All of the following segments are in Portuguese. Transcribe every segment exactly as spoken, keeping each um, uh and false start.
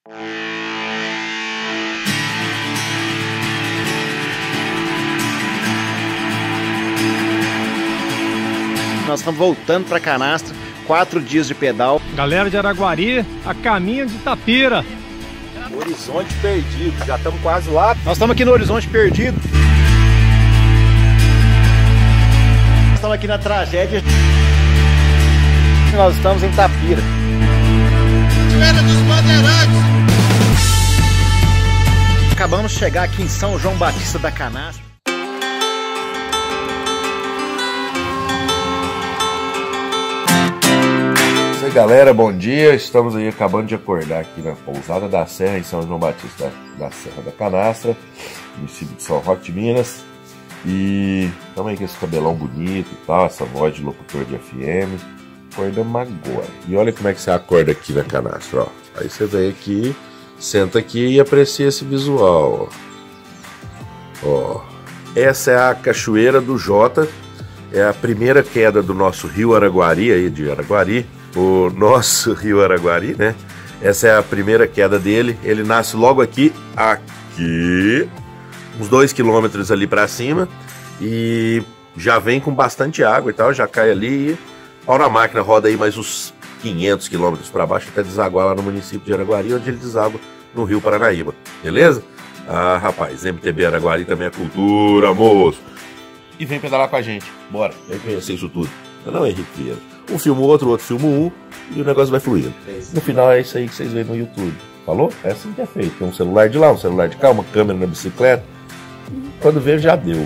Nós estamos voltando para Canastra, quatro dias de pedal. Galera de Araguari, a caminho de Itapira. Horizonte Perdido, já estamos quase lá. Nós estamos aqui no Horizonte Perdido. Nós estamos aqui na tragédia. Nós estamos em Itapira. Cachoeira dos Bandeirantes. Acabamos de chegar aqui em São João Batista da Canastra. E aí, galera, bom dia. Estamos aí acabando de acordar aqui na Pousada da Serra, em São João Batista da Serra da Canastra, município de São Roque de Minas. E estamos aí com esse cabelão bonito e tal, essa voz de locutor de F M. Acordamos agora. E olha como é que você acorda aqui na Canastra, ó. Aí você vem aqui, senta aqui e aprecia esse visual, ó. Ó. Essa é a Cachoeira do Jota. É a primeira queda do nosso rio Araguari, aí de Araguari. O nosso rio Araguari, né? Essa é a primeira queda dele. Ele nasce logo aqui, aqui, uns dois quilômetros ali para cima, e já vem com bastante água e tal, já cai ali e pau na máquina, roda aí mais uns quinhentos quilômetros para baixo até desaguar lá no município de Araguari, onde ele deságua no rio Paranaíba, beleza? Ah, rapaz, M T B Araguari também é cultura, moço! E vem pedalar com a gente, bora, vem conhecer isso tudo. Não, Henrique Vieira. Um filma o outro, o outro filma um, e o negócio vai fluindo. No final é isso aí que vocês veem no YouTube. Falou? É assim que é feito. Tem um celular de lá, um celular de cá, uma câmera na bicicleta. E quando vê, já deu.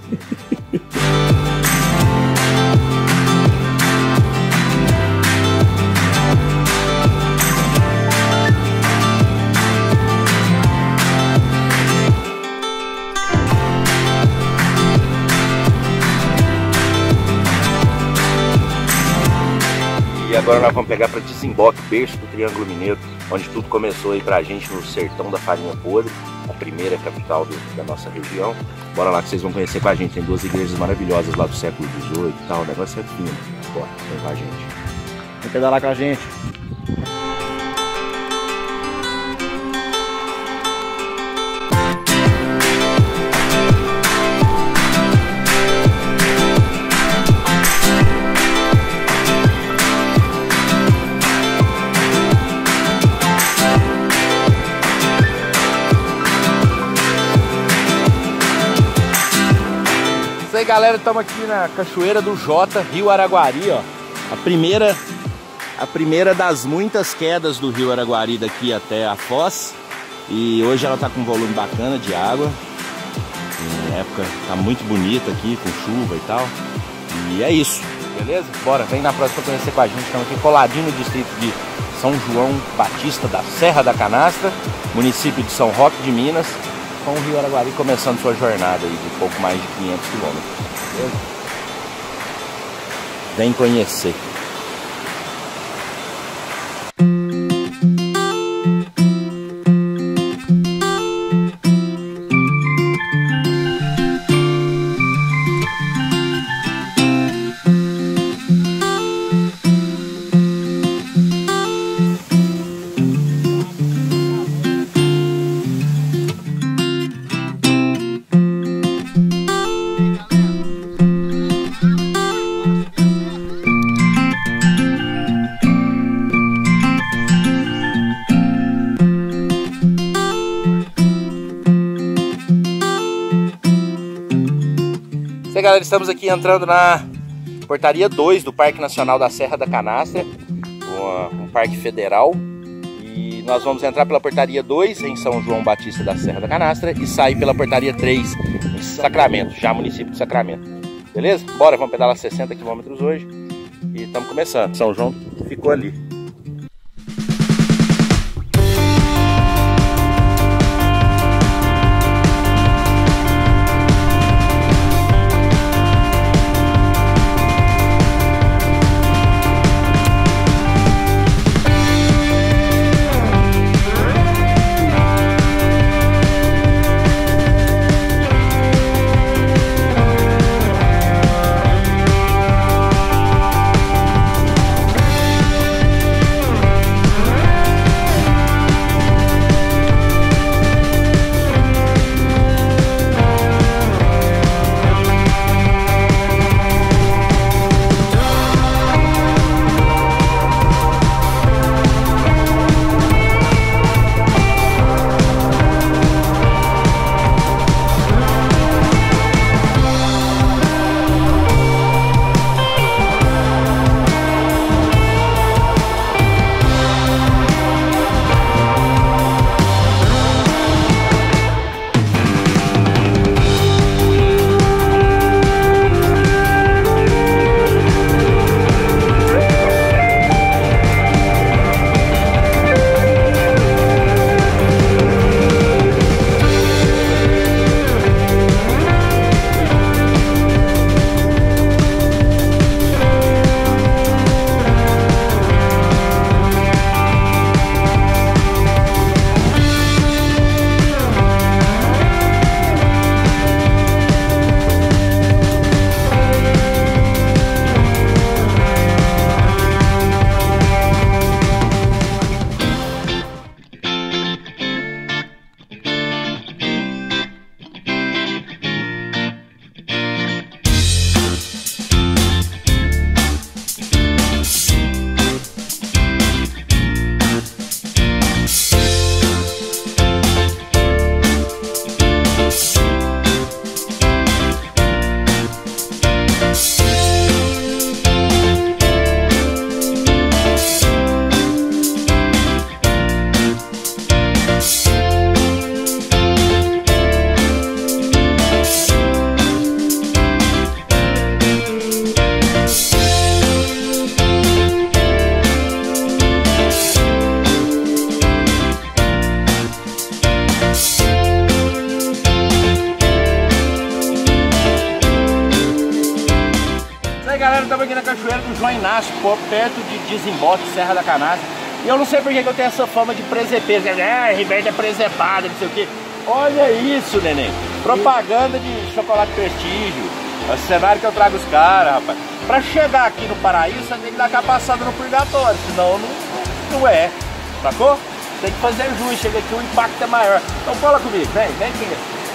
E agora nós vamos pegar para Desemboque, berço do Triângulo Mineiro, onde tudo começou aí pra gente no sertão da farinha podre, a primeira capital do, da nossa região. Bora lá que vocês vão conhecer com a gente. Tem duas igrejas maravilhosas lá do século dezoito e tal, o negócio é fino. Bora, vem com a gente. Vem pedalar com a gente. E aí, galera, estamos aqui na Cachoeira do Jota, Rio Araguari, ó. A primeira, a primeira das muitas quedas do Rio Araguari daqui até a Foz. E hoje ela tá com um volume bacana de água. Em época tá muito bonita aqui, com chuva e tal. E é isso, beleza? Bora, vem na próxima pra conhecer com a gente. Estamos aqui coladinho no distrito de São João Batista da Serra da Canastra, município de São Roque de Minas, com o Rio Araguari começando sua jornada aí de pouco mais de quinhentos quilômetros. Beleza? Vem conhecer. E aí, galera, estamos aqui entrando na portaria dois do Parque Nacional da Serra da Canastra, um parque federal, e nós vamos entrar pela portaria dois em São João Batista da Serra da Canastra e sair pela portaria três em Sacramento, já município de Sacramento. Beleza? Bora, vamos pedalar sessenta quilômetros hoje e estamos começando. São João ficou ali. galera, estamos aqui na cachoeira do João Inácio, perto de Desemboque, Serra da Canastra. E eu não sei porque que eu tenho essa fama de presepeiro. Ah, Ribeirão é presepada, não sei o quê. Olha isso, neném. Propaganda de chocolate prestígio. É o cenário que eu trago os caras, rapaz. Pra chegar aqui no paraíso, você tem que dar aquela passada no purgatório, senão não, não é. Sacou? Tem que fazer jus, chega aqui o impacto é maior. Então fala comigo, vem, vem aqui.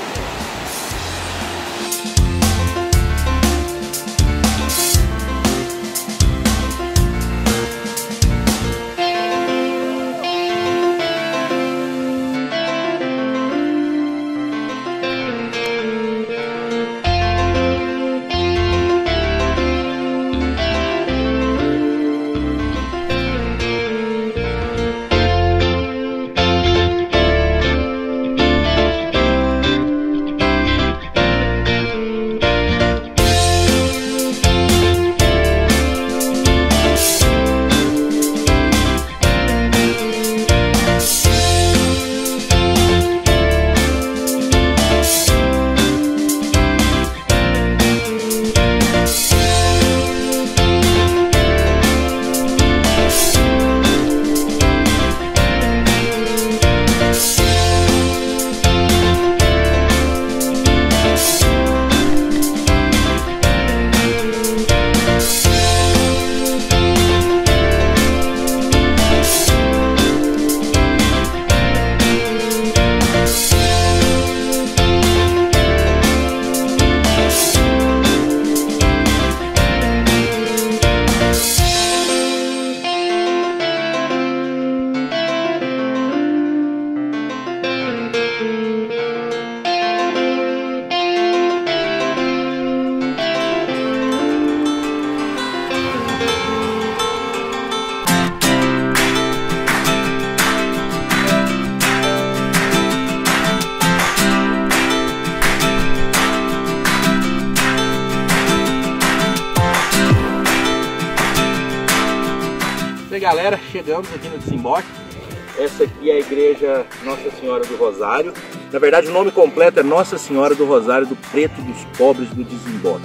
Galera, chegamos aqui no Desemboque. Essa aqui é a igreja Nossa Senhora do Rosário. Na verdade, o nome completo é Nossa Senhora do Rosário do Preto dos Pobres do Desemboque.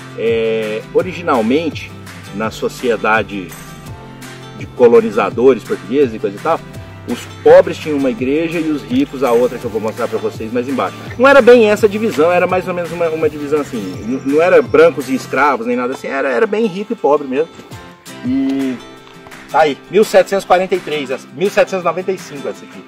É, originalmente, na sociedade de colonizadores portugueses e coisa e tal, os pobres tinham uma igreja e os ricos a outra, que eu vou mostrar para vocês mais embaixo. Não era bem essa divisão, era mais ou menos uma, uma divisão assim. Não era brancos e escravos nem nada assim, era, era bem rico e pobre mesmo. E tá aí, mil setecentos e quarenta e três, mil setecentos e noventa e cinco essa aqui.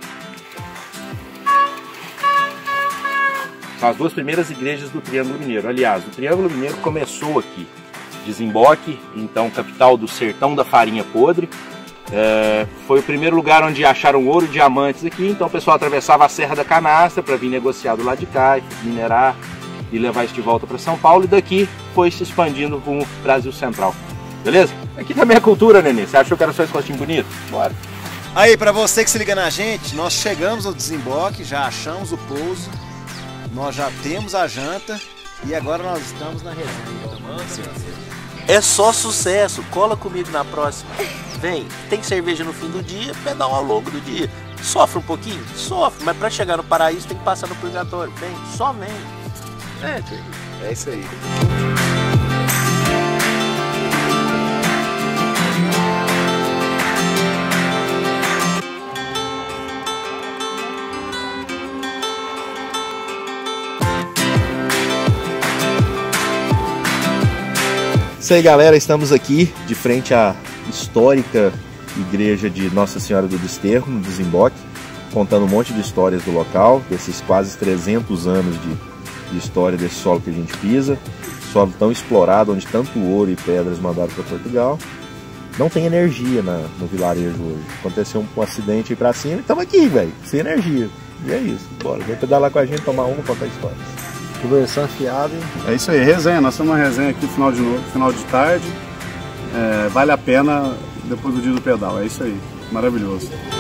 São as duas primeiras igrejas do Triângulo Mineiro. Aliás, o Triângulo Mineiro começou aqui. Desemboque, então capital do sertão da farinha podre. É, foi o primeiro lugar onde acharam ouro e diamantes aqui. Então o pessoal atravessava a Serra da Canastra para vir negociar do lado de cá, minerar e levar isso de volta para São Paulo. E daqui foi se expandindo com o Brasil Central. Beleza? Aqui também é cultura, neném. Você achou que era só esse rostinho bonito? Bora. Aí, pra você que se liga na gente, nós chegamos ao Desemboque, já achamos o pouso, nós já temos a janta e agora nós estamos na resenha. É só sucesso. Cola comigo na próxima. Vem, tem cerveja no fim do dia, pedal ao longo do dia. Sofre um pouquinho? Sofre, mas pra chegar no paraíso tem que passar no purgatório. Vem, só vem. É, é isso aí. Isso aí, galera, estamos aqui de frente à histórica igreja de Nossa Senhora do Desterro, no Desemboque, contando um monte de histórias do local, desses quase trezentos anos de, de história desse solo que a gente pisa, solo tão explorado, onde tanto ouro e pedras mandaram para Portugal. Não tem energia na, no vilarejo hoje. Aconteceu um, um acidente aí pra cima e estamos aqui, velho, sem energia. E é isso, bora, vem pedalar com a gente, tomar uma, contar histórias. Conversar fiado, hein? É isso aí, resenha. Nós temos uma resenha aqui final de, novo, final de tarde. É, vale a pena depois do dia do pedal. É isso aí, maravilhoso.